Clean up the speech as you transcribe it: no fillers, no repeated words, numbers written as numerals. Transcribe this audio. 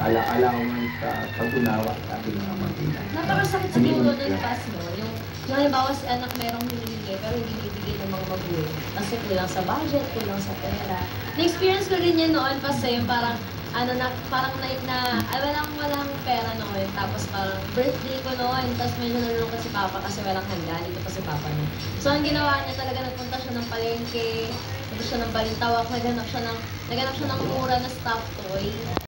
Allowance sa pag-unawa sa ating mga magulang. Napakasakit siguro nun pas, no? Yung halimbawa si anak merong hinihingi pero hindi bibigay ng mga magulang. Kasi kulang sa budget, kulang sa pera. Na-experience ko rin yan noon kasi yung parang parang walang pera noon. Tapos parang birthday ko noon. Tapos medyo nalulungkot si Papa kasi walang handa. Dito pa si Papa niya. So ang ginawa niya talaga, nagpunta siya ng palengke, nagpunta siya ng balintawak, naghanap siya ng mura na stuffed toy.